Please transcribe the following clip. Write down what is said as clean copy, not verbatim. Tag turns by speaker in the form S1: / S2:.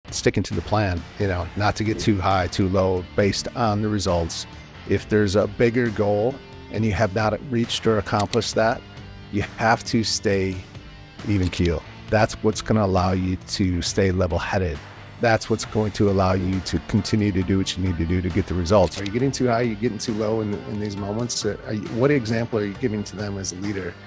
S1: sticking to the plan, you know, not to get too high, too low based on the results. If there's a bigger goal and you have not reached or accomplished that, you have to stay even keel. That's what's going to allow you to stay level-headed. That's what's going to allow you to continue to do what you need to do to get the results. Are you getting too high? Are you getting too low in these moments? What example are you giving to them as a leader?